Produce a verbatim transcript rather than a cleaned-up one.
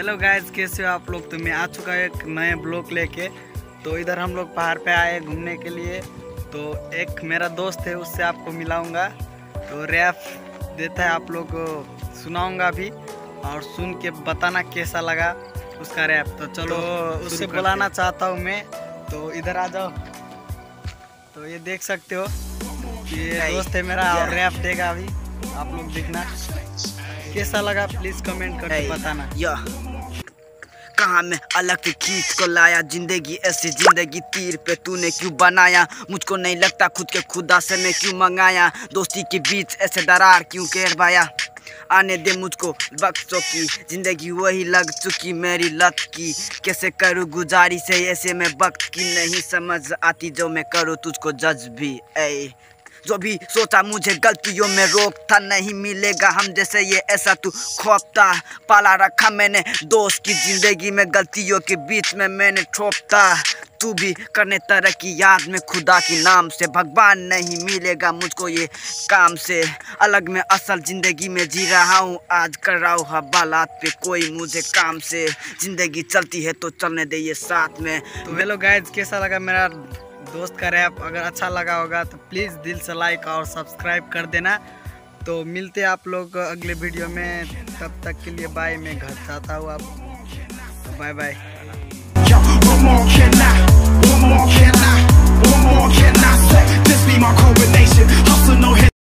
Hello guys, कैसे हो आप लोग। तो मैं आ चुका है एक नए ब्लॉग लेके। तो इधर हम लोग पहाड़ पे आए घूमने के लिए। तो एक मेरा दोस्त है, उससे आपको मिलाऊंगा। तो रैप देता है, आप लोग को सुनाऊंगा अभी और सुन के बताना कैसा लगा उसका रैप। तो चलो तो उससे बुलाना चाहता हूँ मैं। तो इधर आ जाओ। तो ये देख सकते हो, ये दोस्त है मेरा और रैप देगा अभी। आप लोग देखना कैसा लगा, प्लीज कमेंट करके बताना। कहाँ में अलग से खींच को लाया, जिंदगी ऐसी जिंदगी तीर पे तूने क्यों बनाया। मुझको नहीं लगता खुद के खुदा से मैं क्यों मंगाया, दोस्ती के बीच ऐसे दरार क्यों कहरवाया। आने दे मुझको वक्तों की जिंदगी वही लग चुकी मेरी लत की, कैसे करूँ गुजारी से ऐसे में वक्त की नहीं समझ आती, जो मैं करूँ तुझको जज भी। ऐ जो भी सोचा मुझे गलतियों में रोक था, नहीं मिलेगा हम जैसे ये ऐसा तू खोपता। पाला रखा मैंने दोस्त की जिंदगी में, गलतियों के बीच में मैंने ठोपता। तू भी करने तरक्की याद में खुदा की नाम से, भगवान नहीं मिलेगा मुझको ये काम से। अलग में असल जिंदगी में जी रहा हूँ, आज कर रहा हूँ हवालात पे कोई मुझे काम से। जिंदगी चलती है तो चलने दे ये साथ में। तो हेलो गाइज, कैसा लगा मेरा दोस्त का रैप। अगर अच्छा लगा होगा तो प्लीज़ दिल से लाइक और सब्सक्राइब कर देना। तो मिलते हैं आप लोग अगले वीडियो में, तब तक के लिए बाय। मैं घर जाता हूँ, आप बाय बाय।